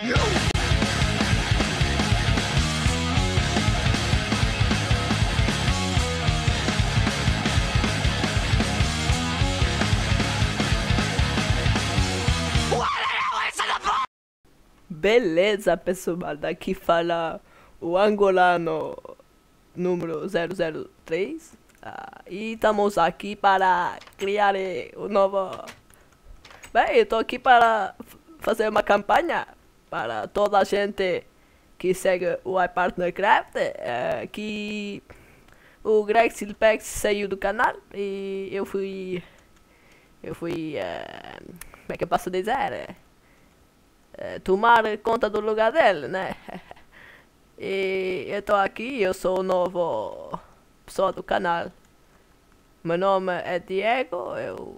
Beleza, pessoal, daqui fala o angolano número 003 e estamos aqui para criar o novo... Bem, eu tô aqui para fazer uma campanha para toda a gente que segue o iPartnercraft, que o Greg Silpex saiu do canal e eu fui, como é que eu posso dizer? Tomar conta do lugar dele, né? E eu tô aqui, eu sou o novo pessoa do canal. Meu nome é Diego,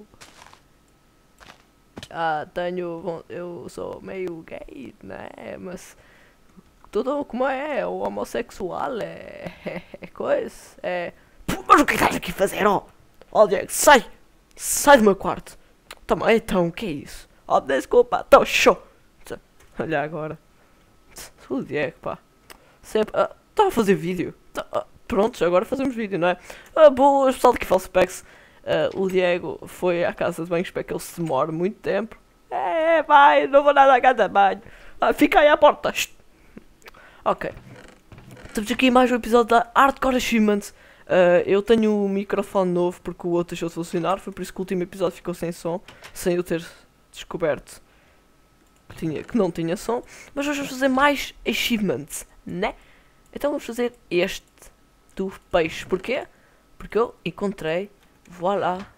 eu sou meio gay, né? Mas tudo como é, o homossexual é coisa, Mas o que estás aqui a fazer, ó? Ó, Diego, sai! Sai do meu quarto! Toma, então, o que é isso? Oh, desculpa, tô show! Olha agora. O Diego, pá. Sempre. Tá a fazer vídeo. Prontos, agora fazemos vídeo, não é? Boas, pessoal daqui Falsepex. O Diego foi à casa de banho, espero que ele se demore muito tempo. Vai, não vou nada à casa de banho. Fica aí à porta. Ok. Estamos aqui em mais um episódio da Hardcore Achievements. Eu tenho um microfone novo porque o outro deixou de funcionar. Foi por isso que o último episódio ficou sem som. Sem eu ter descoberto que não tinha som, mas hoje vamos fazer mais achievements, né? Então vamos fazer este do peixe. Porquê? Porque eu encontrei, voilà,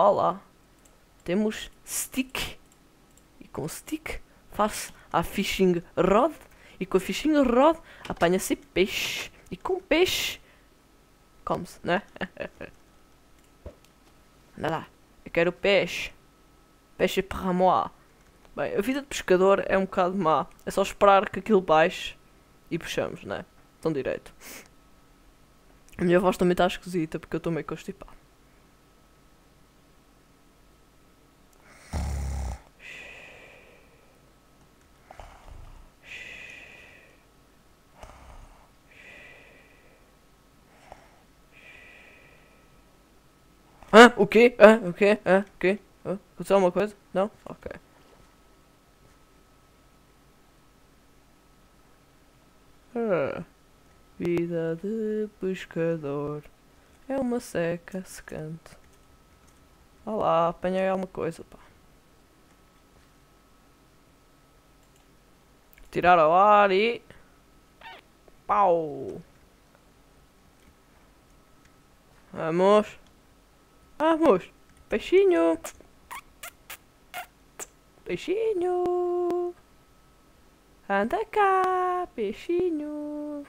temos stick, e com stick faço a fishing rod, e com a fishing rod apanha-se peixe, e com peixe come-se, né? Anda lá, eu quero peixe para moi. Bem, a vida de pescador é um bocado má. É só esperar que aquilo baixe e puxamos, né? Tão direito. A minha voz também está esquisita porque eu estou meio constipado. O quê? O quê? O quê? Aconteceu alguma coisa? Não? Ok. Vida de pescador é uma seca secante. Olá, apanhei alguma coisa, pá. Tirar ao ar e... Pau! Vamos! Vamos! Peixinho! Peixinho! Anda cá, peixinho!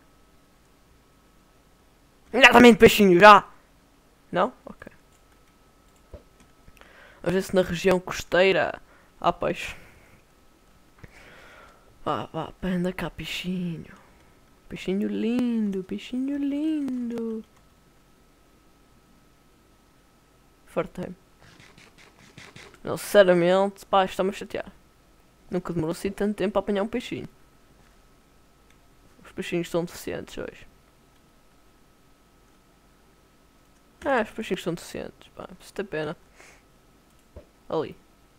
Exatamente, peixinho, já! Não? Ok. Vamos ver se na região costeira há peixe. Vá, anda cá, peixinho. Peixinho lindo, peixinho lindo. Fartei-me. Não, sinceramente, pá, está-me a chatear. Nunca demorou assim tanto tempo a apanhar um peixinho. Os peixinhos estão deficientes hoje. Os peixinhos estão deficientes, pá, isso tem pena. Ali.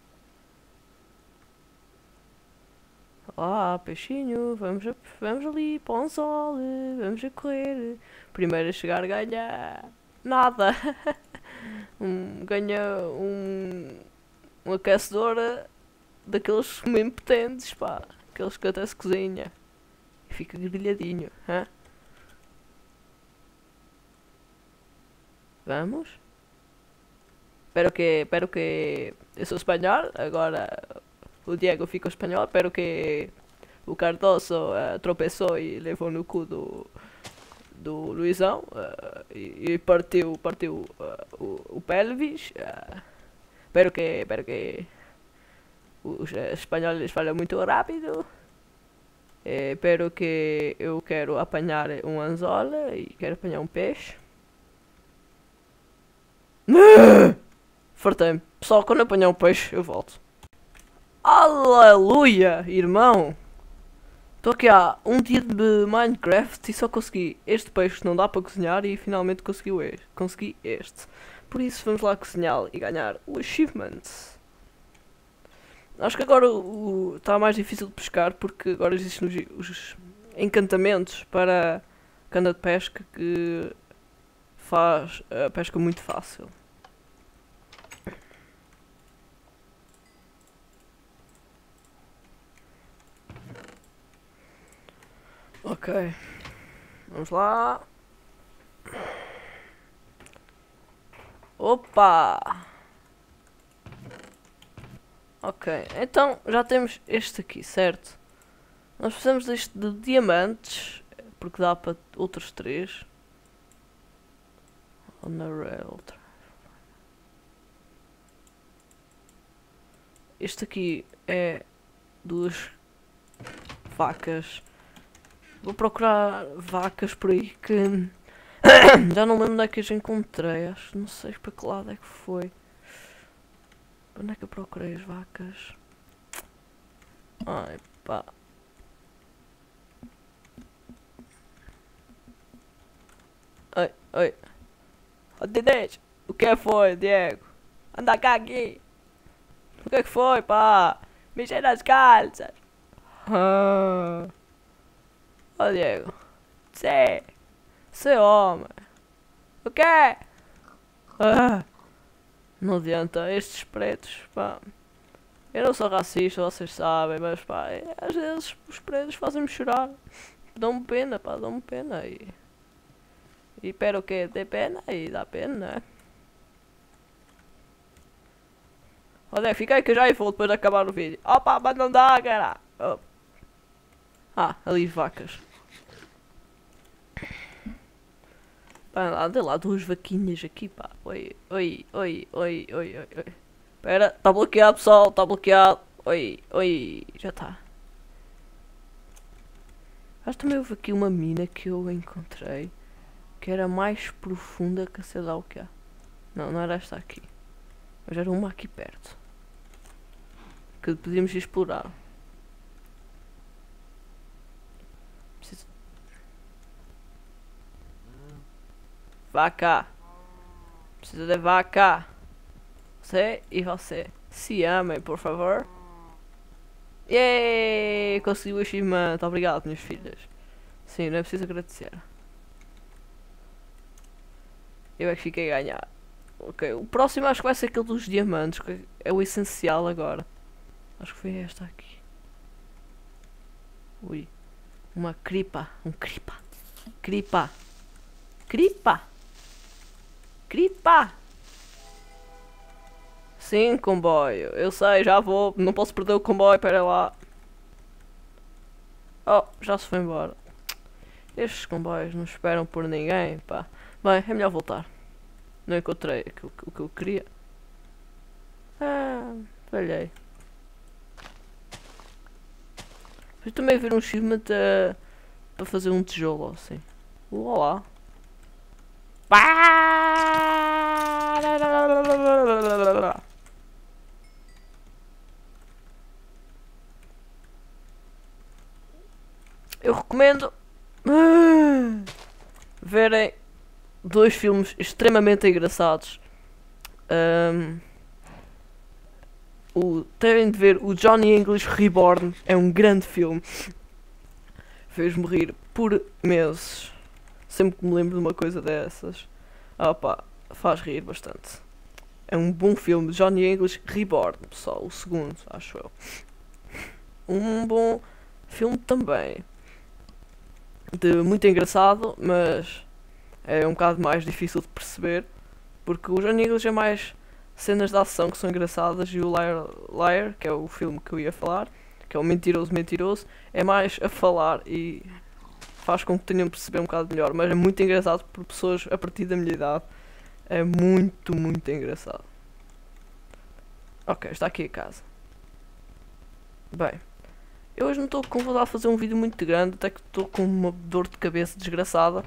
Olá, peixinho, vamos ali para o anzol, vamos a correr. Primeiro a chegar ganha nada. Ganha um aquecedor daqueles mesmo potentes, pá. Aqueles que até se cozinha. E fica grelhadinho, hã? Vamos? Espero que... Eu sou espanhol, agora o Diego ficou espanhol. Espero que o Cardoso tropeçou e levou no cu do Luizão e partiu o pelvis. Espero que os espanhóis falam muito rápido. Espero que eu quero apanhar um anzol e quero apanhar um peixe. Fartei-me. Pessoal, quando apanhar um peixe, eu volto. Aleluia, irmão. Estou aqui há um dia de Minecraft e só consegui este peixe que não dá para cozinhar e finalmente consegui este. Por isso vamos lá cozinhá-lo e ganhar o achievement. Acho que agora está mais difícil de pescar porque agora existem os encantamentos para cana de pesca que faz a pesca muito fácil. Ok, vamos lá. Opa! Ok, então já temos este aqui, certo? Nós precisamos deste de diamantes, porque dá para outros 3. On the rail. Este aqui é 2 vacas. Vou procurar vacas por aí que já não lembro onde é que as encontrei. Acho, não sei para que lado é que foi. Onde é que eu procurei as vacas? Ai pá. Oi, oi. Oh, Dinesh, o que foi, Diego? Anda cá aqui. O que foi, pá? Mexer nas calças. Ah. Ó, Diego. Cê homem. O quê? Ah. Não adianta, estes pretos, pá. Eu não sou racista, vocês sabem, mas pá, às vezes os pretos fazem-me chorar. Dão-me pena, pá, dão-me pena. E pera o quê? Tem pena e dá pena, né? Olha, fica aí que eu já vou depois de acabar o vídeo. Opa, mas não dá, cara. Oh. Ah, ali vacas. Pá, anda lá 2 vaquinhas aqui, pá. Oi, oi, oi, oi, oi, oi, oi. Pera, tá bloqueado, pessoal, tá bloqueado. Oi, oi, já tá. Mas também houve aqui uma mina que eu encontrei que era mais profunda que sei lá o que é. Não, não era esta aqui. Mas era uma aqui perto. Que podíamos explorar. Preciso... Vaca. Preciso de vaca. Você e você. Se amem, por favor. Yeeey! Consegui o achievement. Obrigado, minhas filhas. Sim, não é preciso agradecer. Eu é que fiquei a ganhar. Ok, o próximo acho que vai ser aquele dos diamantes, que é o essencial agora. Acho que foi esta aqui. Ui. Uma cripa. Um cripa. Cripa. Cripa. Cripa. Sim, comboio. Eu sei, já vou. Não posso perder o comboio, pera lá. Oh, já se foi embora. Estes comboios não esperam por ninguém, pá. Bem, é melhor voltar. Não encontrei o que eu queria. Ah, falhei. Mas também ver um achievement para fazer um tijolo assim. Olá. Eu recomendo verem 2 filmes extremamente engraçados. Terem de ver o Johnny English Reborn, é um grande filme. Fez-me rir por meses. Sempre que me lembro de uma coisa dessas. Opa, faz rir bastante. É um bom filme, Johnny English Reborn, pessoal, o segundo, acho eu. Um bom filme também. Muito engraçado, mas é um bocado mais difícil de perceber. Porque o Johnny English é mais cenas de ação que são engraçadas e o Liar, que é o filme que eu ia falar, que é o Mentiroso, é mais a falar e faz com que tenham de perceber um bocado melhor, mas é muito engraçado por pessoas a partir da minha idade. É muito, muito engraçado. Ok, está aqui a casa. Bem, eu hoje não estou com vontade de fazer um vídeo muito grande, até que estou com uma dor de cabeça desgraçada.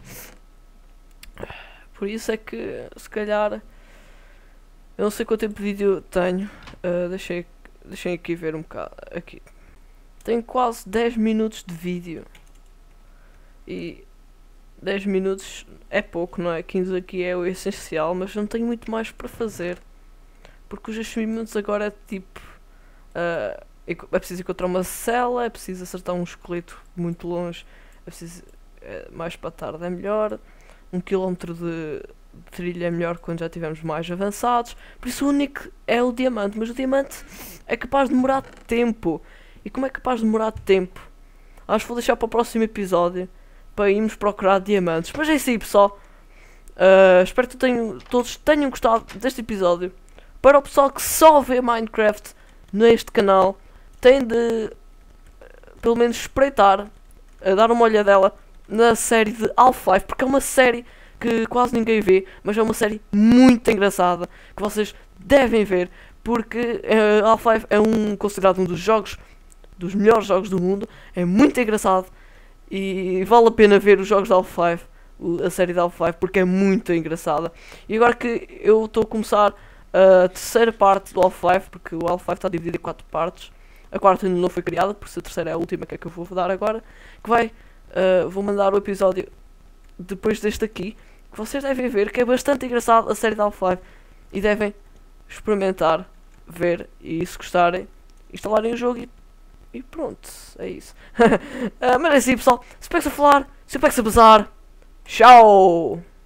Por isso é que, se calhar, eu não sei quanto tempo de vídeo tenho. Deixem aqui ver um bocado. Aqui. Tenho quase 10 minutos de vídeo. E 10 minutos é pouco, não é? 15 aqui é o essencial, mas não tenho muito mais para fazer. Porque os 10 minutos agora é tipo... é preciso encontrar uma cela, é preciso acertar um esqueleto muito longe, é preciso... mais para tarde é melhor. 1 km de trilha é melhor quando já estivermos mais avançados. Por isso o único é o diamante, mas o diamante é capaz de demorar tempo. E como é capaz de demorar tempo? Acho que vou deixar para o próximo episódio para irmos procurar diamantes. Mas é isso aí, pessoal. Espero que todos tenham gostado deste episódio. Para o pessoal que só vê Minecraft neste canal, tem de pelo menos espreitar, dar uma olhadela na série de Half-Life, porque é uma série que quase ninguém vê, mas é uma série muito engraçada que vocês devem ver, porque Half-Life é considerado um dos melhores jogos do mundo. É muito engraçado e vale a pena ver os jogos de Half-Life, a série de Half-Life, porque é muito engraçada. E agora que eu estou a começar a terceira parte do Half-Life, porque o Half-Life está dividido em 4 partes, a quarta ainda não foi criada, por isso a terceira é a última que é que eu vou dar agora, que vou mandar o episódio depois deste aqui, que vocês devem ver, que é bastante engraçado a série de Half-Life, e devem experimentar, ver, e se gostarem, instalarem o jogo e pronto, é isso. Mas é assim, pessoal, se pegue a falar, se pegue a bazar, tchau!